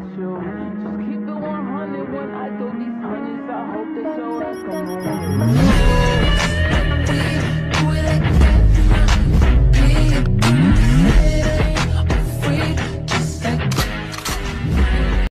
with you. Just keep it 100 when I go these